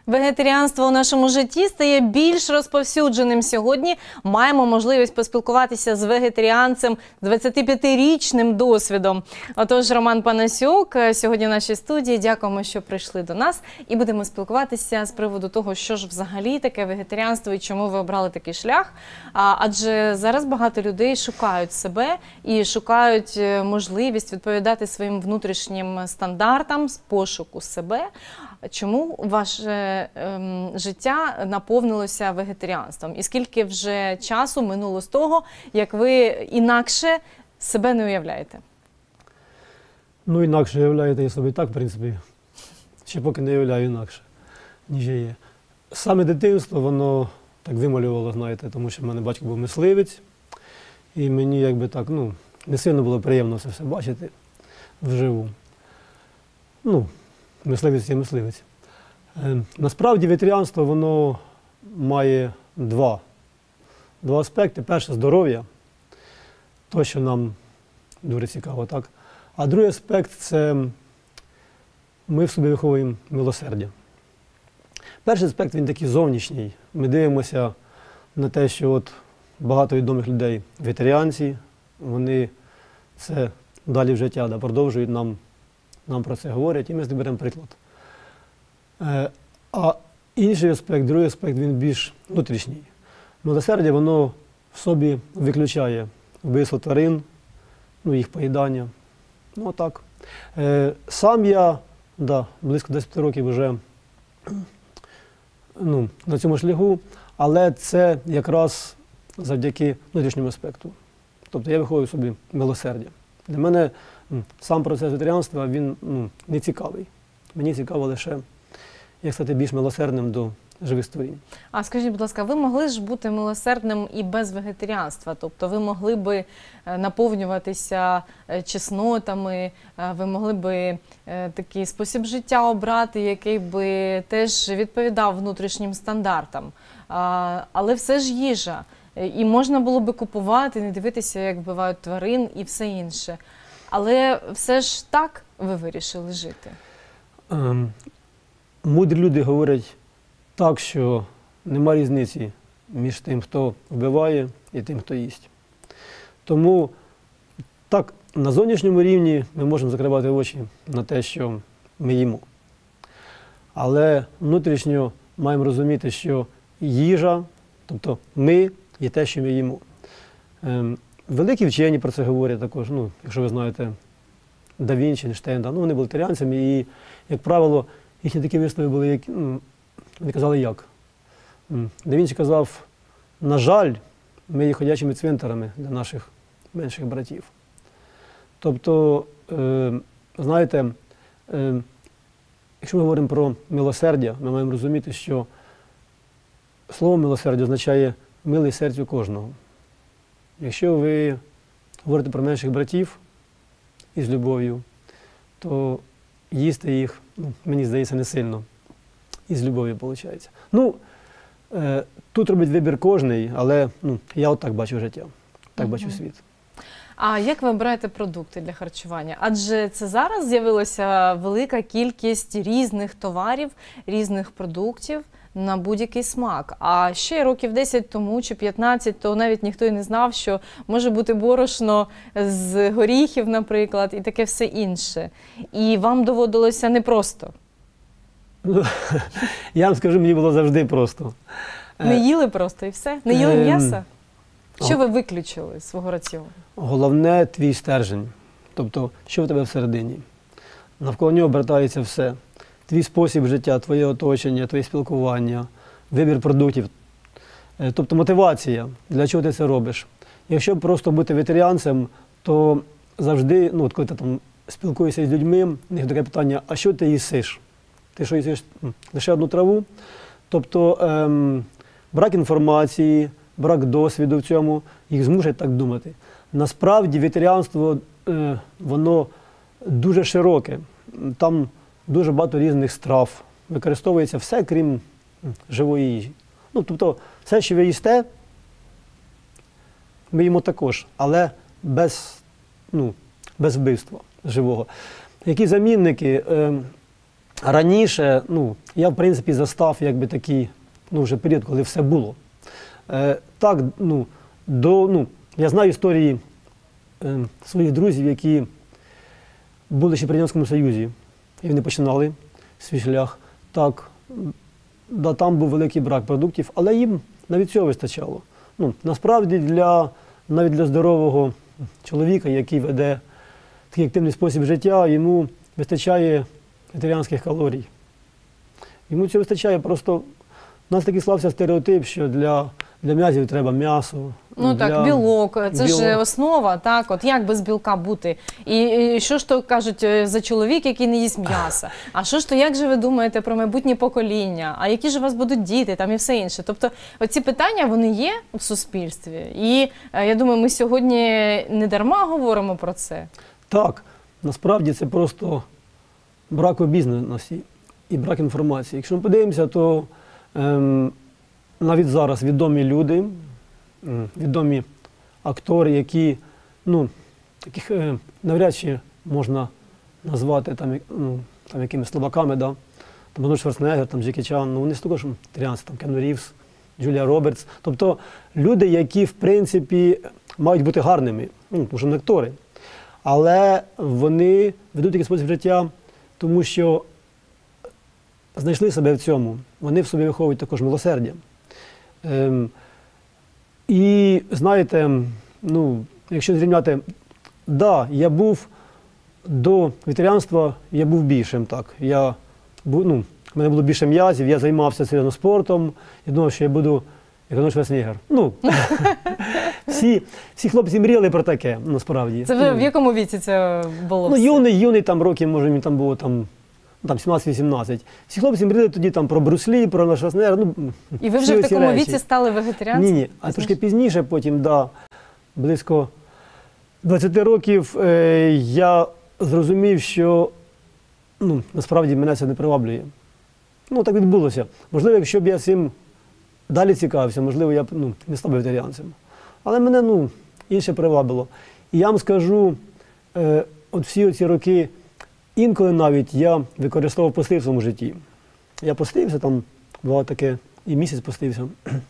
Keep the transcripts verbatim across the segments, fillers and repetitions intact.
Вегетаріанство у нашому житті стає більш розповсюдженим сьогодні. Маємо можливість поспілкуватися з вегетаріанцем з двадцятип'ятирічним досвідом. Отож, Роман Панасюк сьогодні в нашій студії. Дякуємо, що прийшли до нас. І будемо спілкуватися з приводу того, що ж взагалі таке вегетаріанство і чому ви обрали такий шлях. Адже зараз багато людей шукають себе і шукають можливість відповідати своїм внутрішнім стандартам з пошуку себе. Чому ваше ем, життя наповнилося вегетаріанством? І скільки вже часу минуло з того, як ви інакше себе не уявляєте? Ну, інакше уявляєте я собі так, в принципі. Ще поки не уявляю інакше, ніж я є. Саме дитинство, воно так вималювало, знаєте, тому що в мене батько був мисливець. І мені якби так, ну, не сильно було приємно це все бачити вживу. Ну, мисливець є мисливець. Е, насправді вегетаріанство, воно має два, два аспекти. Перше – здоров'я, то, що нам дуже цікаво, так? А другий аспект – це ми в собі виховуємо милосердя. Перший аспект, він такий зовнішній. Ми дивимося на те, що от багато відомих людей вегетаріанці, вони це далі в життя да, продовжують нам Нам про це говорять, і ми з ним беремо приклад. Е, а інший аспект, другий аспект, він більш внутрішній. Милосердя, воно в собі виключає вбивство тварин, ну, їх поїдання. Ну, так. Е, сам я, да, близько десяти років вже ну, на цьому шляху, але це якраз завдяки внутрішньому аспекту. Тобто я виховую собі милосердя. Для мене сам процес вегетаріанства, він ну, не цікавий. Мені цікаво лише, як стати більш милосердним до живих створінь. А скажіть, будь ласка, ви могли ж бути милосердним і без вегетаріанства? Тобто ви могли би наповнюватися чеснотами, ви могли би такий спосіб життя обрати, який би теж відповідав внутрішнім стандартам. Але все ж їжа. І можна було би купувати, не дивитися, як вбивають тварин і все інше. Але все ж так ви вирішили жити? Ем, мудрі люди говорять так, що нема різниці між тим, хто вбиває, і тим, хто їсть. Тому так, на зовнішньому рівні ми можемо закривати очі на те, що ми їмо. Але внутрішньо маємо розуміти, що їжа, тобто ми, є те, що ми їмо. Ем, Великі вчені про це говорять також, ну, якщо ви знаєте, Да Вінчі, Ейнштейн, ну, вони були вегетаріанцями, і, як правило, їхні такі вислови були, які, ну, вони казали як. Да Вінчі казав, на жаль, ми є ходячими цвинтарами для наших менших братів. Тобто, е, знаєте, е, якщо ми говоримо про милосердя, ми маємо розуміти, що слово милосердя означає милий серцю кожного. Якщо ви говорите про менших братів із любов'ю, то їсти їх, ну, мені здається, не сильно із любов'ю виходить. Ну, е, тут робить вибір кожний, але ну, я от так бачу життя, так uh-huh. бачу світ. А як ви обираєте продукти для харчування? Адже це зараз з'явилася велика кількість різних товарів, різних продуктів на будь-який смак. А ще років десять тому чи п'ятнадцять, то навіть ніхто і не знав, що може бути борошно з горіхів, наприклад, і таке все інше. І вам доводилося непросто. Ну, я вам скажу, мені було завжди просто. Не їли просто і все? Не їли м'яса? Що ви виключили з свого раціону? Головне – твій стержень. Тобто, що в тебе всередині. Навколо нього обертається все. Твій спосіб життя, твоє оточення, твоє спілкування, вибір продуктів. Тобто мотивація, для чого ти це робиш. Якщо просто бути вегетаріанцем, то завжди, ну, от коли ти там спілкуєшся з людьми, у них таке питання, а що ти їсиш? Ти що їсиш? Лише одну траву? Тобто ем, брак інформації, брак досвіду в цьому, їх змушує так думати. Насправді вегетаріанство, е, воно дуже широке. Там дуже багато різних страв. Використовується все, крім живої їжі. Ну, тобто, все, що ви їсте, ми їмо також, але без, ну, без вбивства живого. Які замінники? Е, раніше, ну, я, в принципі, застав якби такий, ну, вже період, коли все було. Е, так, ну, до, ну, я знаю історії е, своїх друзів, які були ще при Радянському Союзі, і вони починали свій шлях. Так, да, там був великий брак продуктів, але їм навіть цього вистачало. Ну, насправді, для, навіть для здорового чоловіка, який веде такий активний спосіб життя, йому вистачає вегетаріанських калорій. Йому цього вистачає, просто у нас такий склався стереотип, що для, для м'язів треба м'ясо. Ну для... так, білок, це білок. ж основа, так, от як без білка бути? І, і що ж то кажуть за чоловік, який не їсть м'яса? А що ж то, як же ви думаєте про майбутнє покоління? А які ж у вас будуть діти там і все інше? Тобто оці питання, вони є в суспільстві. І я думаю, ми сьогодні не дарма говоримо про це. Так, насправді це просто брак обізнаності і брак інформації. Якщо ми подивимося, то ем, навіть зараз відомі люди, відомі актори, які, ну, таких е, навряд чи можна назвати там, ну, там якимись слабаками, да? Там Арнольд Шварценеггер, там Джекі Чан, ну вони ж також вегетаріанці, там Кіану Рівз, Джулія Робертс. Тобто люди, які, в принципі, мають бути гарними, ну, тому що не актори, але вони ведуть такий спосіб життя, тому що знайшли себе в цьому. Вони в собі виховують також милосердя. Ем, І, знаєте, ну, якщо зрівняти, да, я був до вегетаріанства, я був більшим, так. Я, був, ну, в мене було більше м'язів, я займався серйозно спортом, я думав, що я буду як Арнольд Шварценеггер. Ну, всі, всі хлопці мріяли про таке, насправді. Це ви в якому віці це було? Ну, юний, юний, там років, може, мені там було там, там сімнадцять-вісімнадцять. Всі хлопці мріяли тоді там про Брюс Лі, про Арнольда Шварценеггера. Ну, і ви вже в такому речі. Віці стали вегетаріанцем? Ні, ні, а трошки пізніше, потім, да, близько двадцяти років, е, я зрозумів, що, ну, насправді мене це не приваблює. Ну, так відбулося. Можливо, якщо б я цим далі цікавився, можливо, я б, ну, не став вегетаріанцем. Але мене, ну, інше привабило. І я вам скажу, е, от всі оці роки, інколи навіть я використовував пости в своєму житті. Я постився, там бувало таке, і місяць постився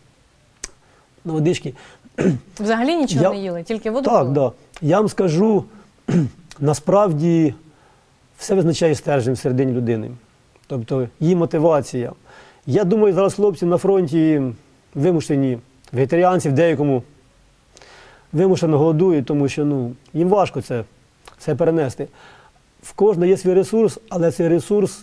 на водички. Взагалі нічого я... не їли, тільки воду Так, пили? так. Да. Я вам скажу, насправді все визначає стержень всередині людини. Тобто її мотивація. Я думаю, зараз хлопці на фронті вимушені, вегетаріанці в деякому вимушено голодують, тому що, ну, їм важко це, це перенести. В кожного є свій ресурс, але цей ресурс,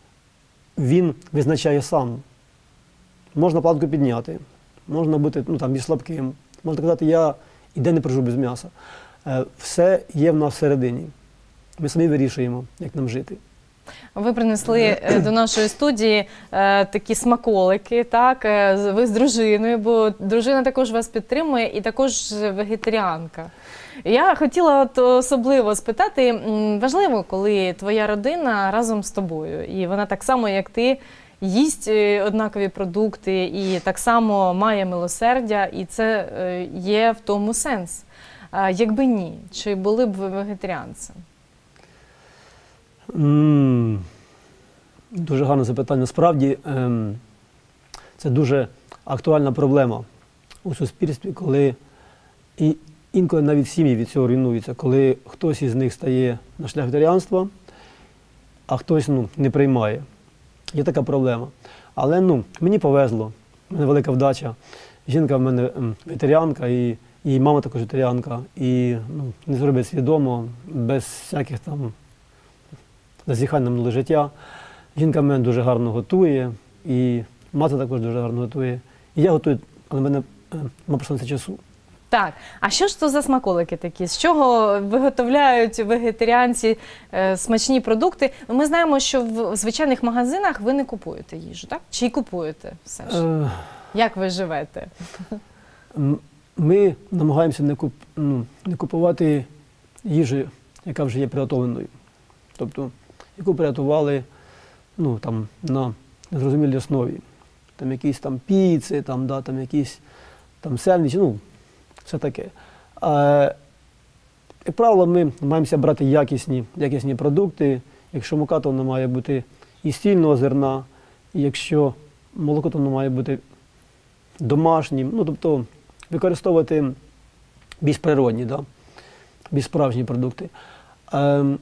він визначає сам. Можна планку підняти, можна бути, ну, там, більш слабким, можна казати, я і день не проживу без м'яса. Все є в нас всередині. Ми самі вирішуємо, як нам жити. Ви принесли до нашої студії е, такі смаколики, так? Ви з дружиною, бо дружина також вас підтримує і також вегетаріанка. Я хотіла от особливо спитати, важливо, коли твоя родина разом з тобою, і вона так само, як ти, їсть однакові продукти і так само має милосердя, і це є в тому сенс. Якби ні, чи були б ви вегетаріанцем? Mm, дуже гарне запитання. Насправді, ем, це дуже актуальна проблема у суспільстві, коли і інколи навіть сім'ї від цього руйнуються, коли хтось із них стає на шлях вегетаріанства, а хтось, ну, не приймає. Є така проблема. Але, ну, мені повезло, в мене велика вдача. Жінка в мене ем, вегетаріанка, і, і мама також вегетаріанка. І, ну, не зробить свідомо, без всяких там зазіхань на минуле життя. Жінка в мене дуже гарно готує, і мати також дуже гарно готує. І я готую, але в мене нема просто на це часу. Так, а що ж то за смаколики такі? З чого виготовляють вегетаріанці е, смачні продукти? Ми знаємо, що в звичайних магазинах ви не купуєте їжу, так? Чи купуєте все ж? Е... Як ви живете? Ми намагаємося не, куп... ну, не купувати їжу, яка вже є приготовленою. Тобто, яку приготували, ну, там, на незрозумілій основі. Там якісь там піци, там, да, там якісь там сендвічі, ну, все таке. А, як правило, ми намагаємося брати якісні, якісні продукти. Якщо мука, то вона має бути і стільного зерна. І якщо молоко, то воно має бути домашнім, ну, тобто використовувати більш природні, да? Більш справжні продукти. Ем,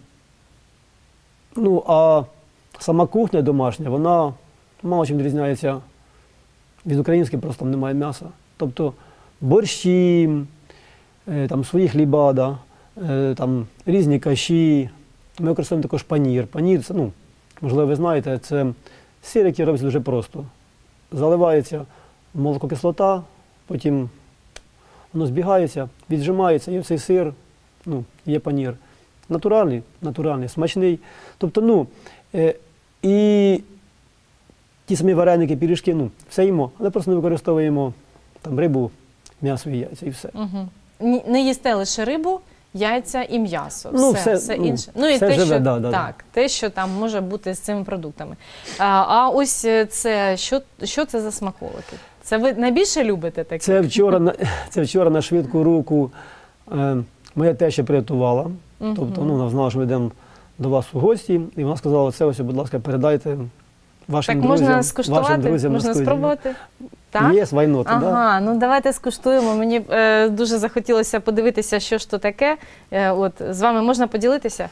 ну, а сама кухня домашня, вона мало чим відрізняється від української, просто там немає м'яса. Тобто борщі, е, там свої хліба, да? е, там різні каші. Ми використовуємо також панір. Панір, це, ну, можливо, ви знаєте, це сир, який робиться дуже просто. Заливається молококислота, потім воно збігається, віджимається, і цей сир, ну, є панір. Натуральний, натуральний, смачний. Тобто, ну, е, і ті самі вареники, пиріжки, ну, все їмо, але просто не використовуємо там рибу, м'ясо і яйця, і все. Угу. Не їсте лише рибу, яйця і м'ясо. Ну, все, все, все ну, інше. Ну і все те, живе, що, да, да, так, те, що там може бути з цими продуктами. А, а ось це, що, що це за смаколики? Це ви найбільше любите таке? Це вчора, на- це вчора на швидку руку е, моя теща приготувала. Мгм. Тобто, ну, вона знала, що ми йдемо до вас у гості, і вона сказала, це ось, будь ласка, передайте вашим Так друзям. можна вашим скуштувати? друзям на Можна студії. спробувати? Так? Є свайноти, так. Ага, ну давайте скуштуємо. Мені е, дуже захотілося подивитися, що ж то таке. Е, от, з вами можна поділитися?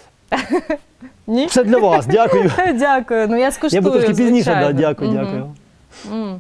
Ні? Все для вас, дякую. Дякую. Ну я Я скуштую, буду трошки пізніше, да, звичайно. дякую, Мгм. дякую. М.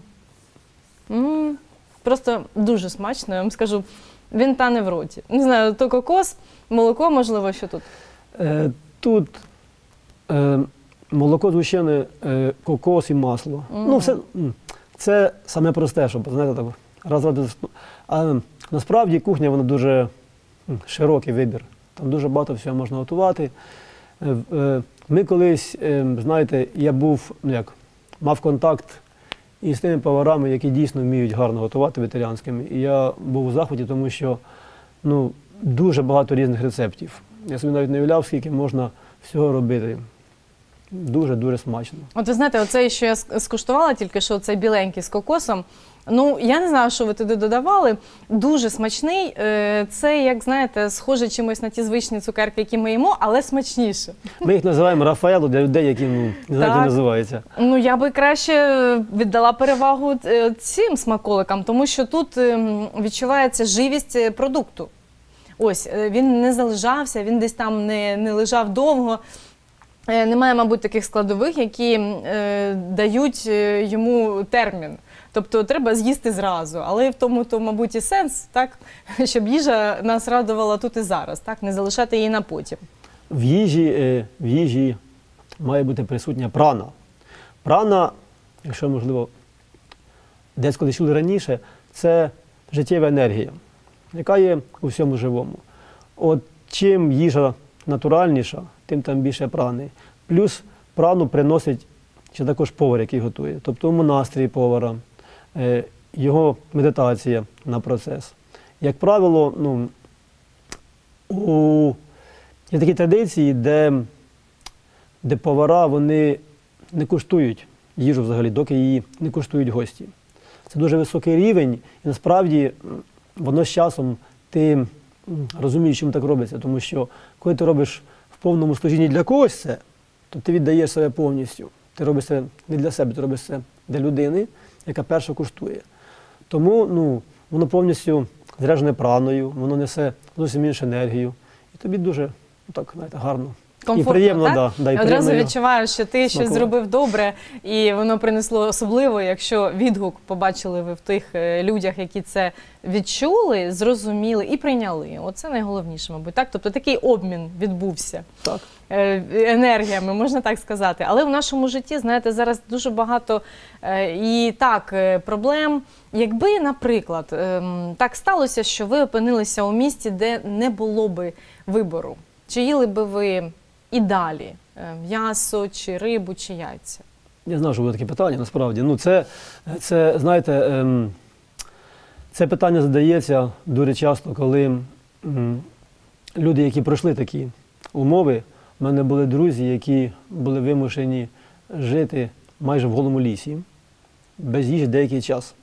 М. Просто дуже смачно, я вам скажу. Він тане в роті. Не знаю, то кокос, молоко, можливо, що тут. Е, тут е, молоко згущене, е, кокос і масло. Мгм. Ну, все, м, це саме просте, щоб, знаєте, так, раз, раз, а насправді кухня, вона дуже м, широкий вибір. Там дуже багато всього можна готувати. Е, е, Ми колись, е, знаєте, я був, ну як, мав контакт із тими поварами, які дійсно вміють гарно готувати вегетаріанськими. І я був у захваті, тому що, ну, дуже багато різних рецептів. Я собі навіть не уявляв, скільки можна всього робити. Дуже-дуже смачно. От ви знаєте, оцей, що я ск- скуштувала тільки що, цей біленький з кокосом, ну, я не знаю, що ви туди додавали, дуже смачний. Е, Це, як знаєте, схоже чимось на ті звичні цукерки, які ми їмо, але смачніше. Ми їх називаємо Рафаело для людей, які, ну, не знають, як Так. називається. Ну, я би краще віддала перевагу е, цим смаколикам, тому що тут ем, відчувається живість е, продукту. Ось, е, він не залежався, він десь там не, не лежав довго. Е, Немає, мабуть, таких складових, які е, дають е, йому термін. Тобто треба з'їсти зразу. Але в тому, то, мабуть, і сенс, так? Щоб їжа нас радувала тут і зараз, так? Не залишати її на потім. В їжі, е, в їжі має бути присутня прана. Прана, якщо, можливо, десь колись чули раніше, це життєва енергія, яка є у всьому живому. От чим їжа натуральніша, тим там більше прани. Плюс прану приносить ще також повар, який готує. Тобто у настрій повара, е, його медитація на процес. Як правило, ну, у є такі традиції, де, де повара вони не куштують їжу взагалі, доки її не куштують гості. Це дуже високий рівень, і насправді м, воно з часом ти м, розумієш, чому так робиться. Тому що коли ти робиш в повному служінні для когось це, то ти віддаєш себе повністю. Ти робиш це не для себе, ти робиш це для людини, яка перша куштує. Тому, ну, воно повністю заряджене праною, воно несе зовсім іншу енергію. І тобі дуже, ну, так, знаєте, гарно. Комфортно, і приємно, так? да, да, і Одразу приємно його відчуваєш, що ти щось смакувати. зробив добре, і воно принесло особливо, якщо відгук побачили ви в тих е, людях, які це відчули, зрозуміли і прийняли. Оце найголовніше, мабуть. Так? Тобто такий обмін відбувся. Так. Е, енергіями, можна так сказати. Але в нашому житті, знаєте, зараз дуже багато е, і так е, проблем. Якби, наприклад, е, так сталося, що ви опинилися у місті, де не було би вибору, чи їли би ви і далі е, м'ясо, чи рибу, чи яйця? Я знаю, що буде таке питання, насправді. Ну, це, це, знаєте, ем, це питання задається дуже часто, коли ем, люди, які пройшли такі умови, в мене були друзі, які були вимушені жити майже в голому лісі, без їжі деякий час.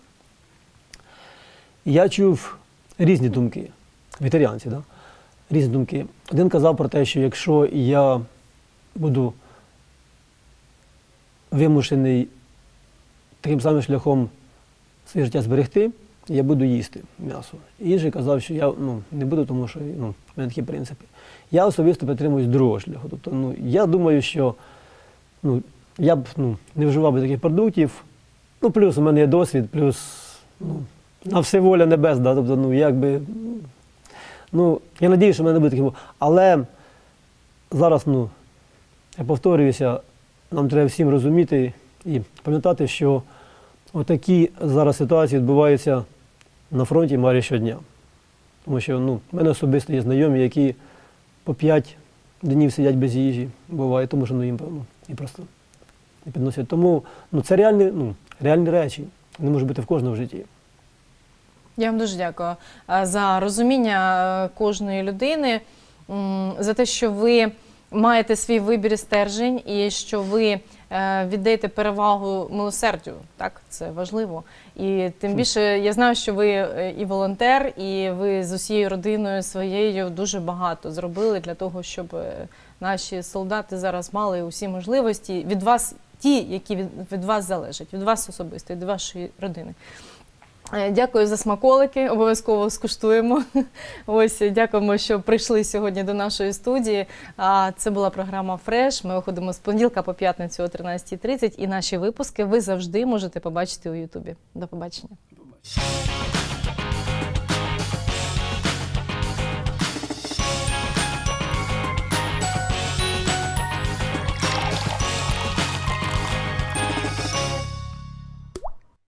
І я чув різні думки, вегетаріанці, да? Різні думки. Один казав про те, що якщо я буду вимушений таким самим шляхом своє життя зберегти, я буду їсти м'ясо. Інший казав, що я ну, не буду, тому що ну, в мене такі принципи. Я особисто підтримуюсь другого шляху. Тобто, ну, я думаю, що ну, я б ну, не вживав би таких продуктів. Ну, плюс у мене є досвід, плюс ну, на все воля небес, да? Тобто, ну, якби, ну, я сподіваюся, що в мене не буде таким. Але зараз, ну, я повторююся, нам треба всім розуміти і пам'ятати, що отакі зараз ситуації відбуваються на фронті майже щодня. Тому що ну, в мене особисто є знайомі, які по п'ять днів сидять без їжі, буває, тому що ну, їм ну, і просто не підносять. Тому ну, це реальні, ну, реальні речі, вони можуть бути в кожному житті. Я вам дуже дякую за розуміння кожної людини, за те, що ви маєте свій вибір і стержень, і що ви віддаєте перевагу милосердю. Так, це важливо. І тим більше я знаю, що ви і волонтер, і ви з усією родиною своєю дуже багато зробили для того, щоб наші солдати зараз мали усі можливості від вас, ті, які від, від вас залежать, від вас особисто, від вашої родини. Дякую за смаколики, обов'язково скуштуємо. Ось, дякуємо, що прийшли сьогодні до нашої студії. Це була програма «Фреш». Ми виходимо з понеділка по п'ятницю о тринадцятій тридцять. І наші випуски ви завжди можете побачити у Ютубі. До побачення.